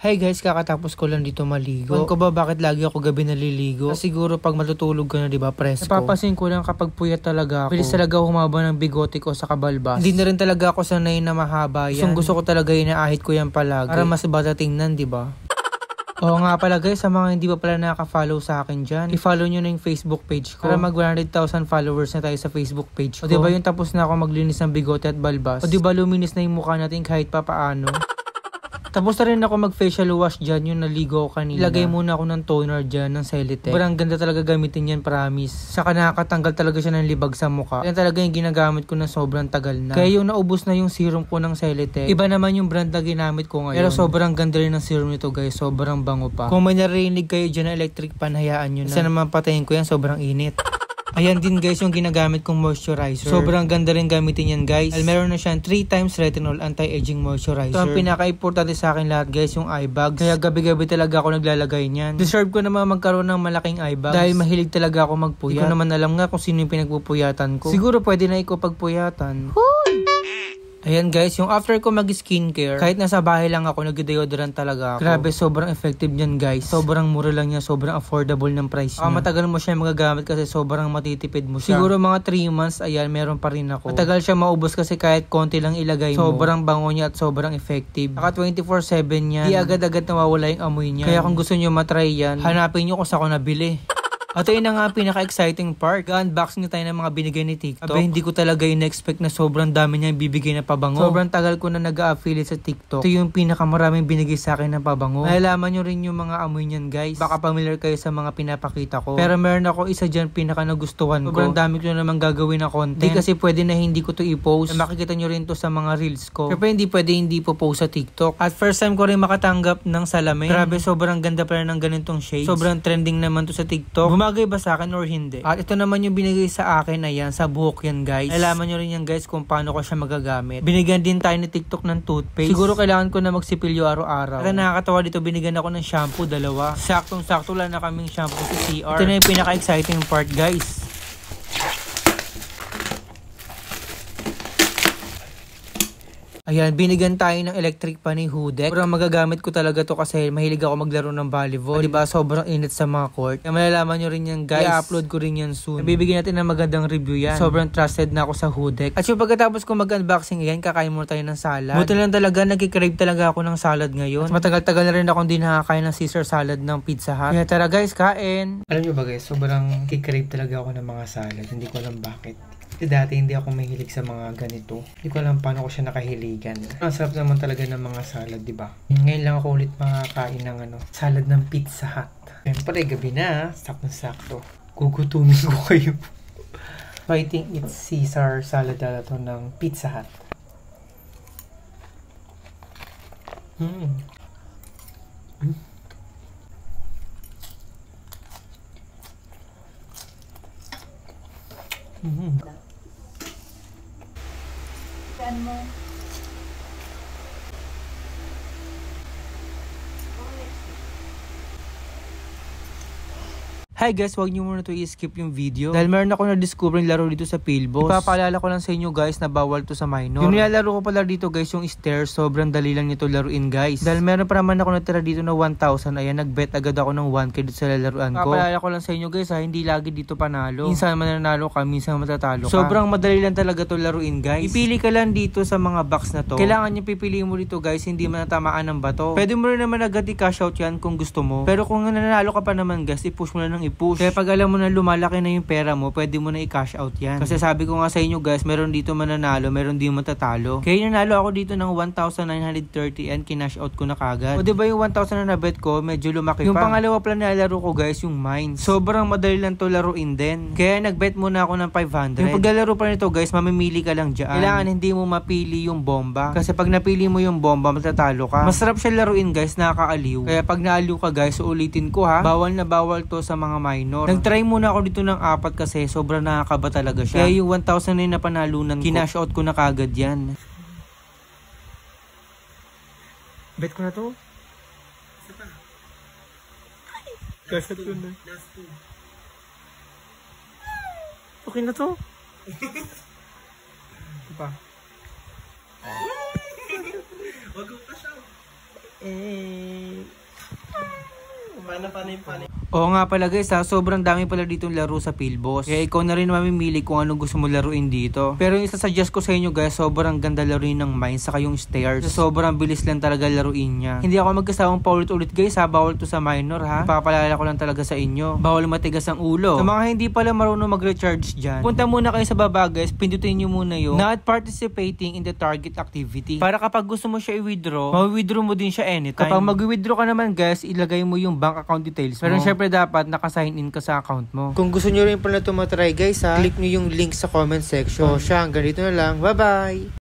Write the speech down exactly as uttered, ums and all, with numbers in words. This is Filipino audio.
Hey guys, kakatapos ko lang dito maligo. Ewan ko ba bakit lagi ako gabi naliligo? Kasi siguro pag matutulog ka na, di ba, presko. Napapansin ko lang kapag puyat talaga ako, bilis talaga humaba ng bigote ko sa kabalbas. Hindi na rin talaga ako sanay na mahaba yan. Gusto ko talaga inaahit ko yan palagi para mas bata tingnan, di ba? Oo nga pala guys, sa mga hindi pa pala nakaka-follow sa akin dyan, i-follow nyo na yung Facebook page ko para mag one hundred thousand followers na tayo sa Facebook page ko. O diba yung tapos na ako maglinis ng bigote at balbas? O diba luminis na yung mukha natin kahit pa paano? Tapos na rin ako mag-facial wash dyan, yung naligo ko kanina. Ilagay muna ako ng toner dyan, ng Celotex. Sobrang ganda talaga gamitin yan, promise. Saka nakakatanggal talaga siya ng libag sa mukha. Yan talaga yung ginagamit ko na sobrang tagal na. Kaya yung naubos na yung serum ko ng Celotex, iba naman yung brand na ginamit ko ngayon. Pero sobrang ganda rin ng serum nito guys, sobrang bango pa. Kung may narinig kayo dyan na electric pan, hayaan nyo na. Isa naman patayin ko yan, sobrang init. Ayan din guys yung ginagamit kong moisturizer. Sobrang ganda rin gamitin yan guys. Al meron na siyang three times retinol anti-aging moisturizer. Ito ang pinaka-importante sa akin lahat guys, yung eye bags. Kaya gabi-gabi talaga ako naglalagay niyan. Deserve ko naman magkaroon ng malaking eye bags dahil mahilig talaga ako magpuyat. Hindi ko naman alam nga kung sino yung pinagpupuyatan ko. Siguro pwede na ikaw pagpuyatan. Ayan guys, yung after ko mag-skincare, kahit nasa bahay lang ako, nag-deodorant talaga ako. Grabe, sobrang effective niyan guys. Sobrang mura lang niya, sobrang affordable ng price niya. Ah, matagal mo siya magagamit kasi sobrang matitipid mo siya. Siguro mga three months, ayan, meron pa rin ako. Matagal siya maubos kasi kahit konti lang ilagay mo. Sobrang bango niya at sobrang effective. Naka twenty-four seven yan. Di agad-agad nawawala yung amoy niya. Kaya kung gusto niyo matry yan, hanapin niyo kung saan ko nabili. At ayun na nga pinaka-exciting part. Ga-unboxing tayo ng mga binigay ni TikTok. Abe, hindi ko talaga in-expect na sobrang dami niya bibigay na pabango. Sobrang tagal ko na nag-a-affiliate sa TikTok. Ito yung pinakamaraming binigay sa akin na pabango. Malalaman nyo rin yung mga amoy niyan guys. Baka familiar kayo sa mga pinapakita ko. Pero meron ako isa dyan pinaka nagustuhan ko. Sobrang dami ko na naman gagawin na content. Hindi kasi pwede na hindi ko to i-post. Na makikita nyo rin to sa mga reels ko. Pero hindi pwede hindi po post sa TikTok. At first time ko rin makatanggap ng salamin. Grabe, sobrang ganda pala ng ganitong shades. Sobrang trending naman to sa TikTok. Bumagay ba sa akin or hindi? At ito naman yung binigay sa akin, ayan, sa buhok yan guys. Alaman nyo rin yan guys kung paano ko siya magagamit. Binigyan din tayo ni TikTok ng toothpaste. Siguro kailangan ko na magsipilyo araw-araw. At nakakatawa dito, binigyan ako ng shampoo, dalawa. Saktong-sakto lang na kaming shampoo sa C R. Ito na yung pinaka-exciting part guys. Ayan, binigyan tayo ng electric pan ni Hudek. Sobrang magagamit ko talaga to kasi mahilig ako maglaro ng volleyball. Diba, sobrang init sa mga court. Kaya malalaman nyo rin yan guys. I-upload ko rin yan soon. Bibigyan natin ng magandang review yan. Sobrang trusted na ako sa Hudek. At yung pagkatapos ko mag-unboxing yan, kakain muna tayo ng salad. Buti lang talaga, nagkikrave talaga ako ng salad ngayon. At matagal-tagal na rin ako hindi nakakain ng Caesar salad ng Pizza Hut. Kaya tara guys, kain! Alam nyo ba guys, sobrang kikrave talaga ako ng mga salad. Hindi ko alam bakit. Kasi dati hindi ako mahilig sa mga ganito. Hindi ko alam paano ko siya nakahiligan. Ang sarap naman talaga ng mga salad, di ba? Ngayon lang ako ulit makakain ng ano, salad ng Pizza Hut. Siyempre, gabi na, sakto-sakto. Gugutumin ko kayo. So, I think it's Caesar salad na to ng Pizza Hut. Hmm. Hmm. Mm-hmm. Mo. Hi guys, wag niyo muna to i-skip yung video dahil meron ako na-discover yung laro dito sa Philbos. Ipapaalala ko lang sa inyo guys na bawal to sa minor. Yung nilalaro ko pala dito guys, yung stairs, sobrang dali lang nito laruin guys. Dahil meron pa naman ako natira dito na one thousand, ayan, nag-bet agad ako ng one K dito sa lalaruan ko. Ipapaalala ko lang sa inyo guys ha, hindi lagi dito panalo. Minsan mananalo ka, minsan matatalo ka. Sobrang madali lang talaga to laruin guys. Ipili ka lang dito sa mga box na to. Kailangan nyo pipili mo dito guys, hindi man natamaan ng bato. Pwede mo rin naman agad i-cash out yan kung gusto mo. Pero kung nanalo ka pa naman guys, i-push mo na ng i-push. Kaya pag alam mo na lumalaki na yung pera mo, pwede mo na i-cash out yan. Kasi sabi ko nga sa inyo guys, meron dito mananalo, meron din matatalo. Kaya nanalo ako dito ng one thousand nine hundred thirty and kinash out ko na kagad. O diba yung one thousand na nabet ko, medyo lumaki yung pa. Yung pangalawa pala na laro ko guys, yung mines. Sobrang madali lang to laruin din. Kaya nagbet muna ako ng five hundred. Yung paglalaro pa nito guys, mamimili ka lang dyan. Kailangan hindi mo mapili yung bomba. Kasi pag napili mo yung bomba, matatalo ka. Masarap siya laruin guys, nakakaaliw. Kaya pag naaliw ka guys, uulitin ko ha, bawal na bawal to sa mga minor. Nag-try muna ako dito ng apat kasi sobrang nakakaba talaga siya. Kaya yung one thousand na yung napanalunan ko, kinash out ko na kagad yan. Bet ko na to? Isa pa. Last two na. Last two. Okay na to? Ito pa. Wag mo pa siya. Eh. paano, paano, paano? Oo nga pala guys ha, sobrang dami pala ditong laro sa Philbos. Kaya ikaw na rin mamimili kung anong gusto mo laruin dito. Pero yung isasuggest ko sa inyo guys, sobrang ganda laruin ng mine saka yung stairs. So, sobrang bilis lang talaga laruin niya. Hindi ako magkasawang paulit-ulit guys ha, bawal to sa minor ha. Papalala ko lang talaga sa inyo. Bawal matigas ang ulo. Sa mga hindi pala marunong mag-recharge dyan, punta muna kayo sa baba guys, pindutin nyo muna yung not participating in the target activity. Para kapag gusto mo siya i-withdraw, ma-withdraw mo din siya anytime. Kapag mag-withdraw ka naman guys, ilagay mo yung bank account details mo. Pero syempre dapat naka-sign in ka sa account mo. Kung gusto nyo rin pala ito matry guys ha, click nyo yung link sa comment section. So siya, hanggang dito na lang. Bye bye!